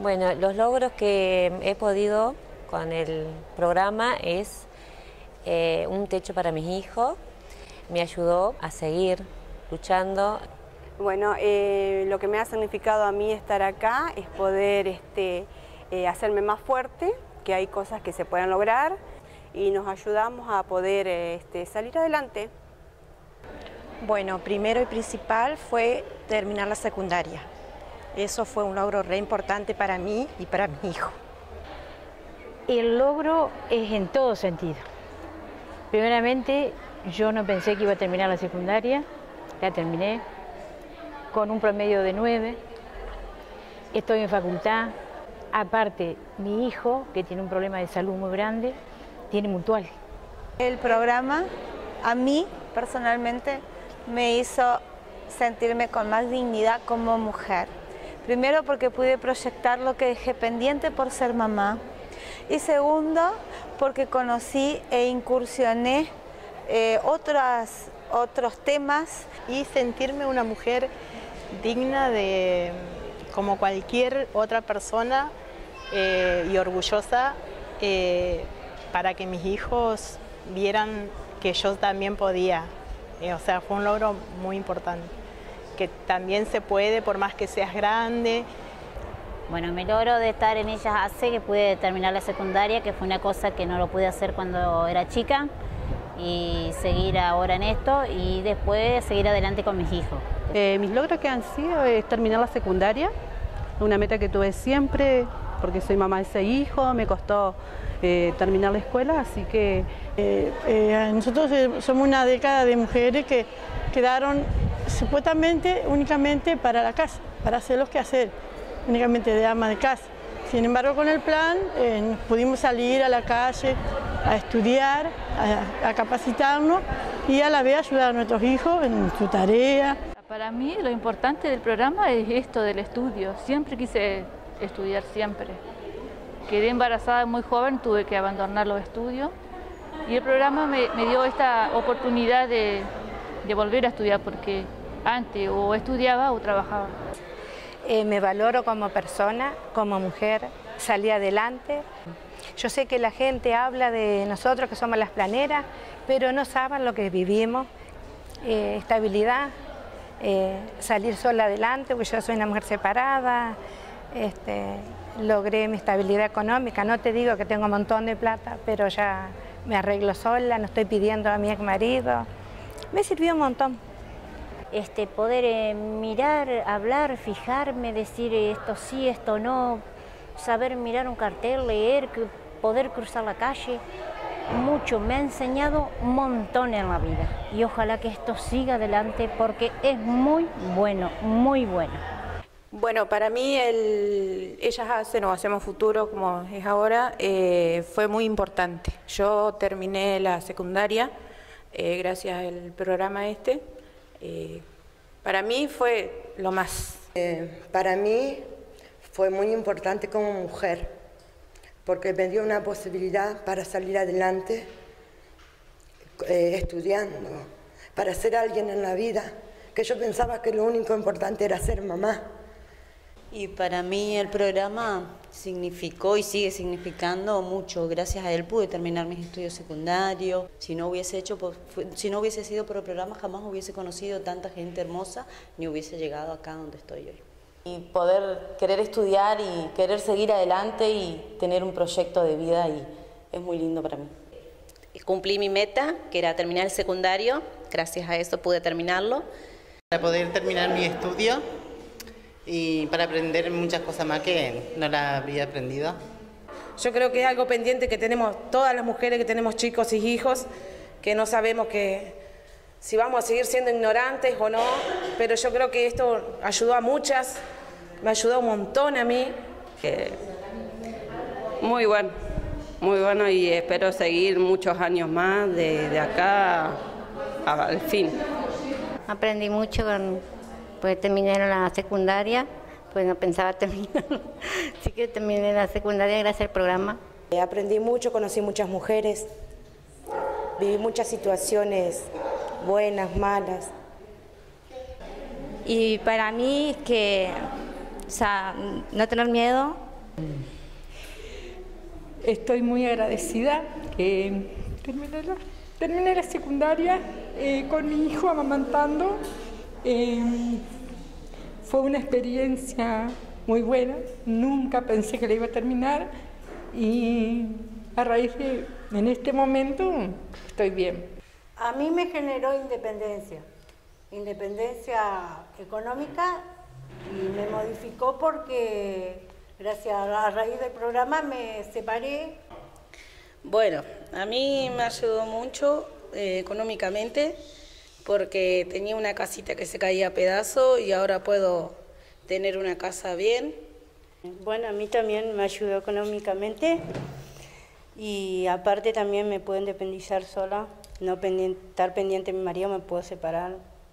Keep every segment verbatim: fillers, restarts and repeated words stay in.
Bueno, los logros que he podido con el programa es eh, un techo para mis hijos, me ayudó a seguir luchando. Bueno, eh, lo que me ha significado a mí estar acá es poder este, eh, hacerme más fuerte, que hay cosas que se pueden lograr y nos ayudamos a poder este, salir adelante. Bueno, primero y principal fue terminar la secundaria. Eso fue un logro re importante para mí y para mi hijo. El logro es en todo sentido. Primeramente, yo no pensé que iba a terminar la secundaria, la terminé con un promedio de nueve. Estoy en facultad. Aparte, mi hijo, que tiene un problema de salud muy grande, tiene mutual. El programa, a mí personalmente, me hizo sentirme con más dignidad como mujer. Primero porque pude proyectar lo que dejé pendiente por ser mamá. Y segundo, porque conocí e incursioné eh, otras, otros temas. Y sentirme una mujer digna de, como cualquier otra persona eh, y orgullosa eh, para que mis hijos vieran que yo también podía. Eh, o sea, fue un logro muy importante, que también se puede por más que seas grande. Bueno, mi logro de estar en Ellas hace que pude terminar la secundaria, que fue una cosa que no lo pude hacer cuando era chica, y seguir ahora en esto y después seguir adelante con mis hijos. Eh, mis logros que han sido es terminar la secundaria, una meta que tuve siempre, porque soy mamá de seis hijos, me costó eh, terminar la escuela, así que... Eh, eh, nosotros somos una década de mujeres que quedaron supuestamente únicamente para la casa, para hacer los quehaceres, únicamente de ama de casa. Sin embargo, con el plan eh, pudimos salir a la calle a estudiar, a, a capacitarnos y a la vez ayudar a nuestros hijos en su tarea. Para mí lo importante del programa es esto del estudio. Siempre quise estudiar, siempre. Quedé embarazada muy joven, tuve que abandonar los estudios y el programa me, me dio esta oportunidad de, de volver a estudiar porque antes o estudiaba o trabajaba. Eh, me valoro como persona, como mujer, salí adelante. Yo sé que la gente habla de nosotros que somos las planeras, pero no saben lo que vivimos. Eh, estabilidad, eh, salir sola adelante, porque yo soy una mujer separada, este, logré mi estabilidad económica. No te digo que tengo un montón de plata, pero ya me arreglo sola, no estoy pidiendo a mi ex marido. Me sirvió un montón. Este, poder eh, mirar, hablar, fijarme, decir esto sí, esto no, saber mirar un cartel, leer, que, poder cruzar la calle, mucho, me ha enseñado un montón en la vida y ojalá que esto siga adelante porque es muy bueno, muy bueno. Bueno, para mí el Ellas Hacen o Hacemos Futuro, como es ahora, eh, fue muy importante. Yo terminé la secundaria eh, gracias al programa este. Eh, para mí fue lo más. Eh, para mí fue muy importante como mujer, porque me dio una posibilidad para salir adelante eh, estudiando, para ser alguien en la vida, que yo pensaba que lo único importante era ser mamá. Y para mí el programa significó y sigue significando mucho. Gracias a él pude terminar mis estudios secundarios. Si no hubiese hecho, si no hubiese sido por el programa, jamás hubiese conocido tanta gente hermosa ni hubiese llegado acá donde estoy hoy. Y poder querer estudiar y querer seguir adelante y tener un proyecto de vida y es muy lindo para mí. Cumplí mi meta, que era terminar el secundario. Gracias a eso pude terminarlo. Para poder terminar mi estudio y para aprender muchas cosas más que no las habría aprendido. Yo creo que es algo pendiente que tenemos todas las mujeres que tenemos chicos y hijos, que no sabemos que si vamos a seguir siendo ignorantes o no, pero yo creo que esto ayudó a muchas, me ayudó un montón a mí. Eh, muy bueno, muy bueno y espero seguir muchos años más de, de acá al fin. Aprendí mucho con... Pues terminé la secundaria, pues no pensaba terminar, así que terminé la secundaria gracias al programa. Aprendí mucho, conocí muchas mujeres, viví muchas situaciones buenas, malas. Y para mí que, o sea, no tener miedo Estoy muy agradecida que terminé la, terminé la secundaria eh, con mi hijo amamantando. Eh, fue una experiencia muy buena, nunca pensé que la iba a terminar y a raíz de, en este momento, estoy bien. A mí me generó independencia, independencia económica y me modificó porque gracias a raíz del programa me separé. Bueno, a mí me ayudó mucho eh, económicamente porque tenía una casita que se caía a pedazos y ahora puedo tener una casa bien. Bueno, a mí también me ayudó económicamente y aparte también me puedo independizar sola, no pendiente, estar pendiente de mi marido, me puedo separar.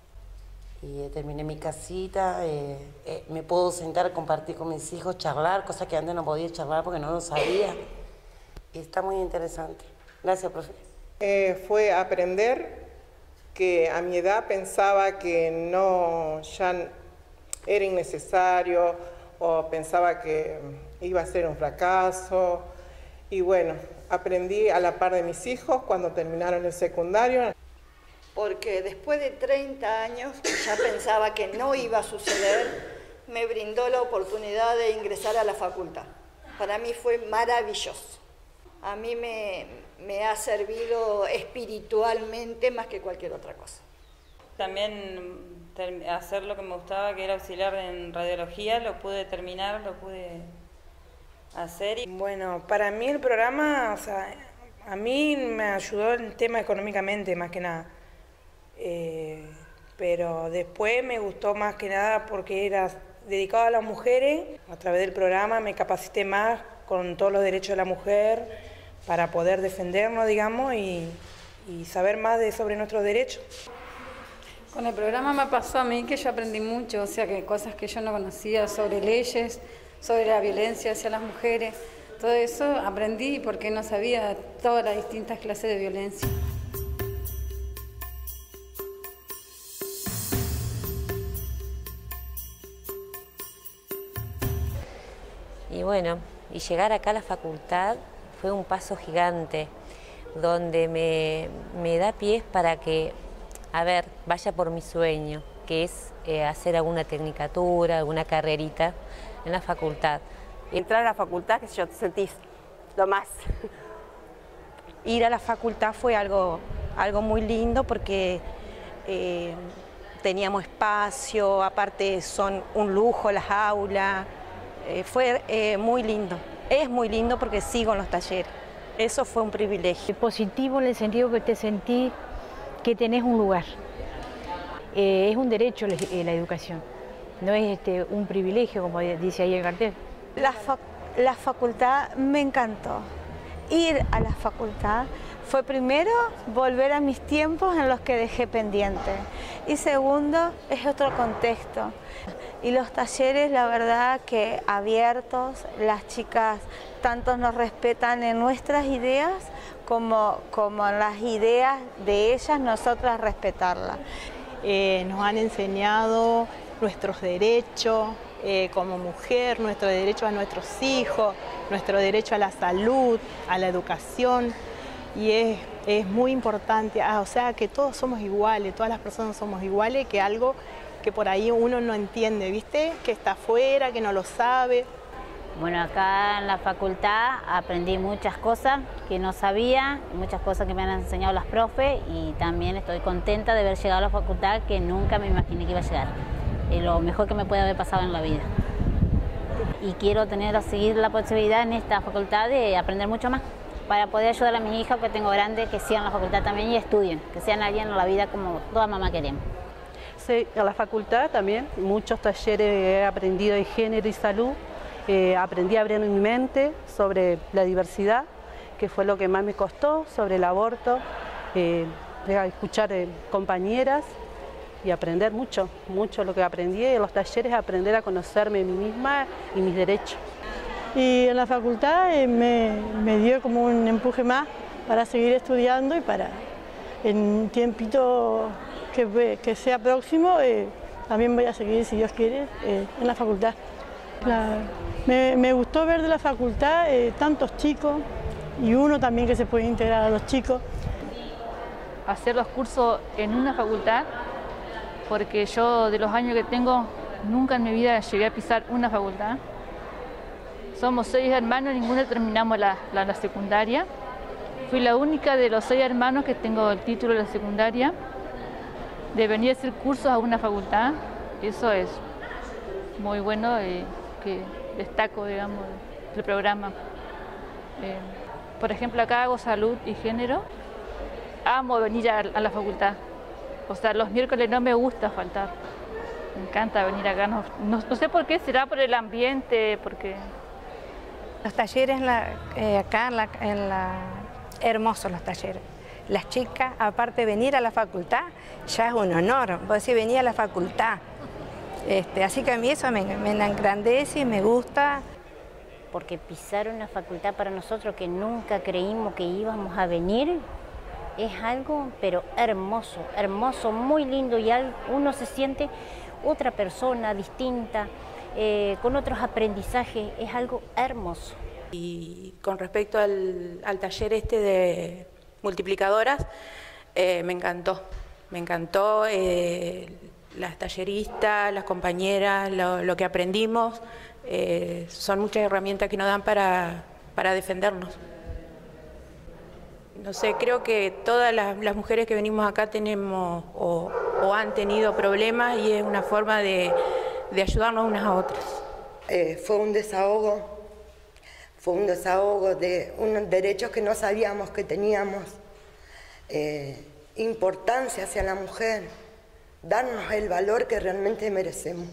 Y eh, terminé mi casita, eh, eh, me puedo sentar, compartir con mis hijos, charlar, cosas que antes no podía charlar porque no lo sabía. Y está muy interesante. Gracias, profe. Eh, fue aprender que a mi edad pensaba que no, ya era innecesario o pensaba que iba a ser un fracaso. Y bueno, aprendí a la par de mis hijos cuando terminaron el secundario. Porque después de treinta años, que ya pensaba que no iba a suceder, me brindó la oportunidad de ingresar a la facultad. Para mí fue maravilloso. A mí me, me ha servido espiritualmente más que cualquier otra cosa. También hacer lo que me gustaba, que era auxiliar en radiología, lo pude terminar, lo pude hacer. Y... Bueno, para mí el programa, o sea, a mí me ayudó el tema económicamente más que nada. Eh, pero después me gustó más que nada porque era dedicado a las mujeres. A través del programa me capacité más con todos los derechos de la mujer para poder defendernos, digamos, y, y saber más de, sobre nuestros derechos. Con el programa me pasó a mí que yo aprendí mucho, o sea, que cosas que yo no conocía sobre leyes, sobre la violencia hacia las mujeres, todo eso aprendí porque no sabía todas las distintas clases de violencia. Y bueno, y llegar acá a la facultad fue un paso gigante, donde me, me da pies para que, a ver, vaya por mi sueño, que es eh, hacer alguna tecnicatura, alguna carrerita en la facultad. Entrar a la facultad, que yo te sentís lo más. Ir a la facultad fue algo, algo muy lindo porque eh, teníamos espacio, aparte son un lujo las aulas. Eh, fue eh, muy lindo, es muy lindo porque sigo en los talleres, eso fue un privilegio. Positivo en el sentido que te sentí que tenés un lugar, eh, es un derecho la, la educación, no es este, un privilegio como dice ahí el cartel. La, fac la facultad me encantó, ir a la facultad fue primero volver a mis tiempos en los que dejé pendiente y segundo es otro contexto. Y los talleres, la verdad que abiertos, las chicas tanto nos respetan en nuestras ideas como, como en las ideas de ellas, nosotras respetarlas. Eh, nos han enseñado nuestros derechos eh, como mujer, nuestro derecho a nuestros hijos, nuestro derecho a la salud, a la educación. Y es, es muy importante, ah, o sea, que todos somos iguales, todas las personas somos iguales, que algo que por ahí uno no entiende, ¿viste? Que está afuera, que no lo sabe. Bueno, acá en la facultad aprendí muchas cosas que no sabía, muchas cosas que me han enseñado las profes y también estoy contenta de haber llegado a la facultad que nunca me imaginé que iba a llegar. Es lo mejor que me puede haber pasado en la vida. Y quiero tener, seguir la posibilidad en esta facultad de aprender mucho más para poder ayudar a mis hijas que tengo grandes, que sigan la facultad también y estudien, que sean alguien en la vida como toda mamá queremos. Sí, en la facultad también, muchos talleres he aprendido de género y salud, eh, aprendí a abrir mi mente sobre la diversidad, que fue lo que más me costó, sobre el aborto, eh, a escuchar eh, compañeras y aprender mucho, mucho lo que aprendí en los talleres, aprender a conocerme a mí misma y mis derechos. Y en la facultad eh, me, me dio como un empuje más para seguir estudiando y para en un tiempito que, que sea próximo eh, también voy a seguir, si Dios quiere, eh, en la facultad. Claro. Me, me gustó ver de la facultad eh, tantos chicos y uno también que se puede integrar a los chicos. Hacer los cursos en una facultad, porque yo de los años que tengo nunca en mi vida llegué a pisar una facultad. Somos seis hermanos, ninguno terminamos la, la, la secundaria. Fui la única de los seis hermanos que tengo el título de la secundaria. De venir a hacer cursos a una facultad, eso es muy bueno y que destaco, digamos, del programa. Eh, por ejemplo, acá hago salud y género. Amo venir a, a la facultad. O sea, los miércoles no me gusta faltar. Me encanta venir acá. No, no, no sé por qué, será por el ambiente, porque... Los talleres la, eh, acá en la, en la... hermosos los talleres. Las chicas, aparte de venir a la facultad, ya es un honor. Vos decís, venir a la facultad. Este, así que a mí eso me, me engrandece y me gusta. Porque pisar una facultad para nosotros que nunca creímos que íbamos a venir, es algo, pero hermoso, hermoso, muy lindo, y uno se siente otra persona distinta, eh, con otros aprendizajes, es algo hermoso. Y con respecto al, al taller este de multiplicadoras, eh, me encantó, me encantó eh, las talleristas, las compañeras, lo, lo que aprendimos, eh, son muchas herramientas que nos dan para, para defendernos. No sé, creo que todas las, las mujeres que venimos acá tenemos o, o han tenido problemas y es una forma de, de ayudarnos unas a otras. Eh, fue un desahogo. Fue un desahogo de unos derechos que no sabíamos que teníamos, eh, importancia hacia la mujer, darnos el valor que realmente merecemos.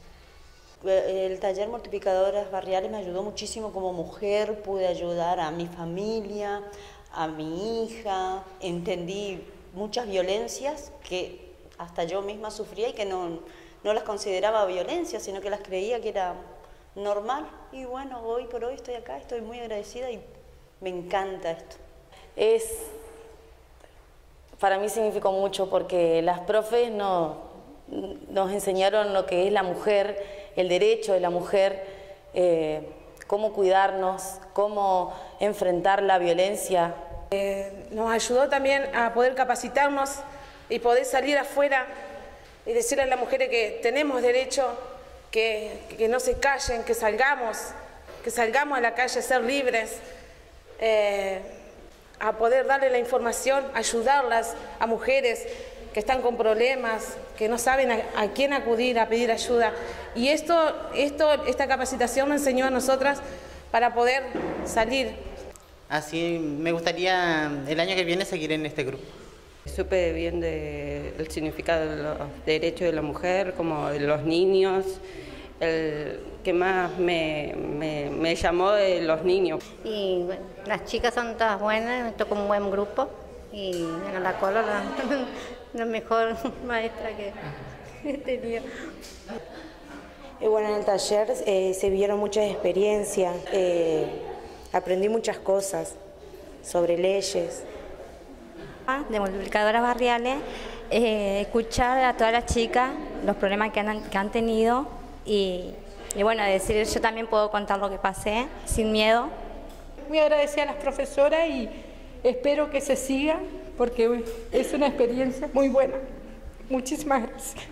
El taller Multiplicadoras Barriales me ayudó muchísimo como mujer, pude ayudar a mi familia, a mi hija, entendí muchas violencias que hasta yo misma sufría y que no, no las consideraba violencia, sino que las creía que era normal, y bueno, hoy por hoy estoy acá, estoy muy agradecida y me encanta esto. Es, para mí significó mucho porque las profes no, nos enseñaron lo que es la mujer, el derecho de la mujer, eh, cómo cuidarnos, cómo enfrentar la violencia. Eh, nos ayudó también a poder capacitarnos y poder salir afuera y decirle a las mujeres que tenemos derecho, Que, que no se callen, que salgamos, que salgamos a la calle a ser libres, eh, a poder darle la información, ayudarlas a mujeres que están con problemas, que no saben a, a quién acudir a pedir ayuda. Y esto, esto, esta capacitación nos enseñó a nosotras para poder salir. Así me gustaría el año que viene seguir en este grupo. Supe bien del significado de los derechos de la mujer, como de los niños. El que más me, me, me llamó de los niños. Y bueno, las chicas son todas buenas, me tocó un buen grupo. Y bueno, la Colo, la, la mejor maestra que he tenido. Y bueno, en el taller eh, se vieron muchas experiencias, eh, aprendí muchas cosas sobre leyes. De Multiplicadoras Barriales, eh, escuchar a todas las chicas los problemas que han, que han tenido y, y bueno, decir yo también puedo contar lo que pasé sin miedo. Muy agradecida a las profesoras y espero que se siga porque es una experiencia muy buena. Muchísimas gracias.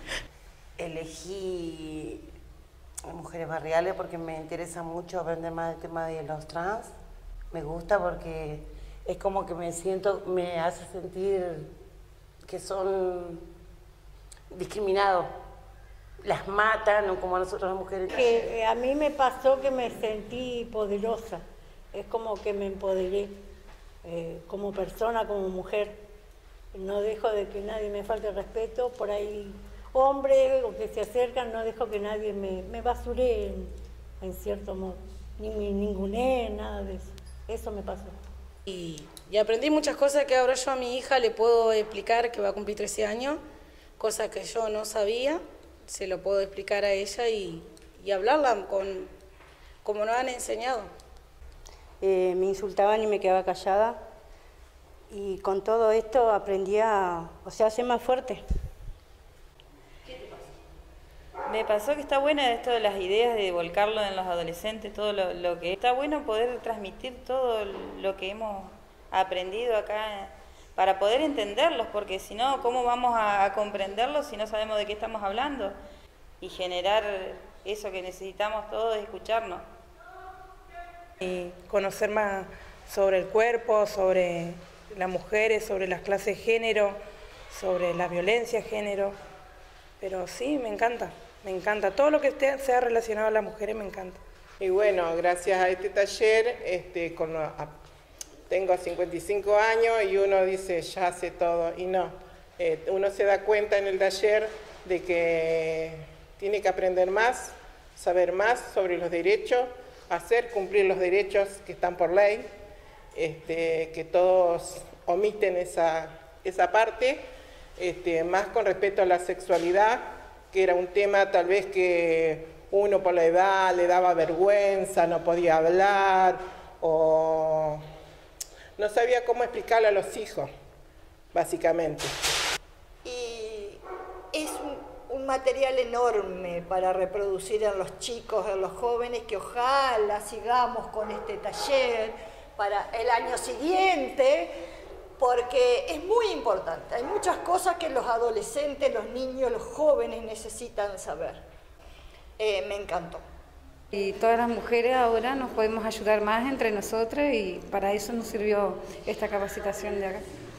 Elegí Mujeres Barriales porque me interesa mucho aprender más del tema de los trans. Me gusta porque es como que me siento, me hace sentir que son discriminados. Las matan, ¿no? Como a nosotros las mujeres. Que eh, a mí me pasó que me sentí poderosa. Es como que me empoderé eh, como persona, como mujer. No dejo de que nadie me falte respeto. Por ahí hombres o que se acercan, no dejo que nadie me, me basure en, en cierto modo. Ni me ninguneé, nada de eso. Eso me pasó. Y, y aprendí muchas cosas que ahora yo a mi hija le puedo explicar, que va a cumplir trece años, cosas que yo no sabía, se lo puedo explicar a ella y, y hablarla con, como nos han enseñado. Eh, me insultaban y me quedaba callada, y con todo esto aprendí a, o sea, a ser más fuerte. ¿Qué te pasó? Me pasó que está buena esto de las ideas de volcarlo en los adolescentes, todo lo, lo que está bueno poder transmitir todo lo que hemos aprendido acá para poder entenderlos, porque si no, ¿cómo vamos a, a comprenderlos si no sabemos de qué estamos hablando? Y generar eso que necesitamos todos, escucharnos. Y conocer más sobre el cuerpo, sobre las mujeres, sobre las clases de género, sobre la violencia de género. Pero sí, me encanta, me encanta. Todo lo que esté, sea relacionado a las mujeres me encanta. Y bueno, gracias a este taller, este, con, a, tengo cincuenta y cinco años y uno dice, ya sé todo, y no. Eh, uno se da cuenta en el taller de que tiene que aprender más, saber más sobre los derechos, hacer cumplir los derechos que están por ley, este, que todos omiten esa, esa parte, este, más con respecto a la sexualidad, que era un tema tal vez que uno por la edad le daba vergüenza, no podía hablar, o no sabía cómo explicarle a los hijos, básicamente. Y es un, un material enorme para reproducir en los chicos, en los jóvenes, que ojalá sigamos con este taller para el año siguiente, porque es muy importante. Hay muchas cosas que los adolescentes, los niños, los jóvenes necesitan saber. Eh, me encantó. Y todas las mujeres ahora nos podemos ayudar más entre nosotras y para eso nos sirvió esta capacitación de acá.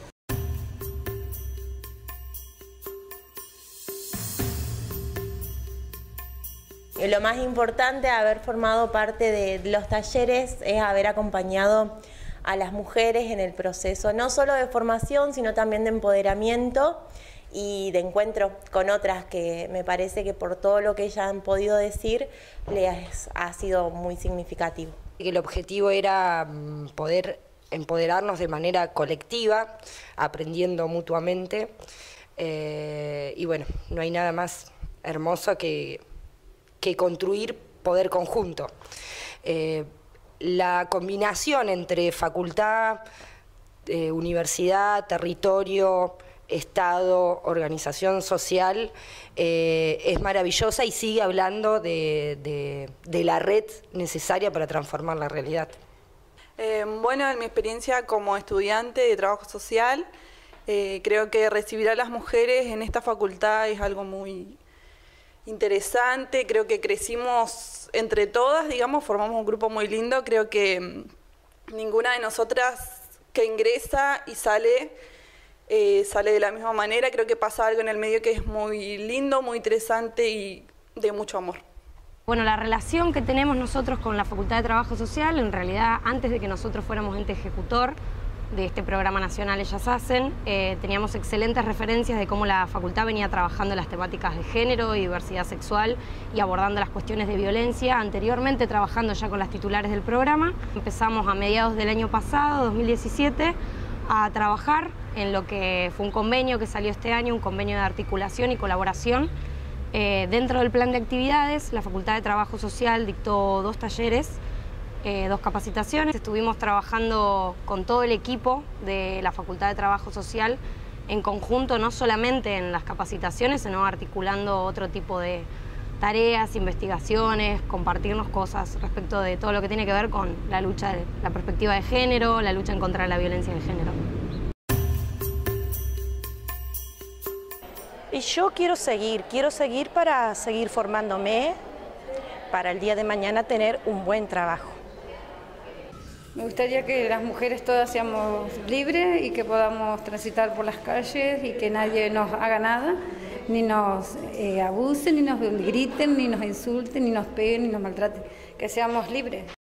Lo más importante de haber formado parte de los talleres es haber acompañado a las mujeres en el proceso, no solo de formación, sino también de empoderamiento y de encuentro con otras, que me parece que por todo lo que ellas han podido decir, les ha sido muy significativo. El objetivo era poder empoderarnos de manera colectiva, aprendiendo mutuamente, eh, y bueno, no hay nada más hermoso que, que construir poder conjunto. Eh, La combinación entre facultad, eh, universidad, territorio, Estado, organización social, eh, es maravillosa y sigue hablando de, de, de la red necesaria para transformar la realidad. Eh, bueno, en mi experiencia como estudiante de trabajo social, eh, creo que recibir a las mujeres en esta facultad es algo muy interesante. Creo que crecimos entre todas, digamos, formamos un grupo muy lindo. Creo que mmm, ninguna de nosotras que ingresa y sale, eh, sale de la misma manera. Creo que pasa algo en el medio que es muy lindo, muy interesante y de mucho amor. Bueno, la relación que tenemos nosotros con la Facultad de Trabajo Social, en realidad, antes de que nosotros fuéramos ente ejecutor de este programa nacional Ellas Hacen, eh, teníamos excelentes referencias de cómo la facultad venía trabajando las temáticas de género y diversidad sexual y abordando las cuestiones de violencia, anteriormente trabajando ya con las titulares del programa. Empezamos a mediados del año pasado, dos mil diecisiete, a trabajar en lo que fue un convenio que salió este año, un convenio de articulación y colaboración. Eh, dentro del plan de actividades, la Facultad de Trabajo Social dictó dos talleres, Eh, dos capacitaciones. Estuvimos trabajando con todo el equipo de la Facultad de Trabajo Social en conjunto, no solamente en las capacitaciones, sino articulando otro tipo de tareas, investigaciones, compartirnos cosas respecto de todo lo que tiene que ver con la lucha de la perspectiva de género, la lucha en contra de la violencia de género. Y yo quiero seguir, quiero seguir para seguir formándome, para el día de mañana tener un buen trabajo. Me gustaría que las mujeres todas seamos libres y que podamos transitar por las calles y que nadie nos haga nada, ni nos eh, abusen, ni nos griten, ni nos insulten, ni nos peguen, ni nos maltraten, que seamos libres.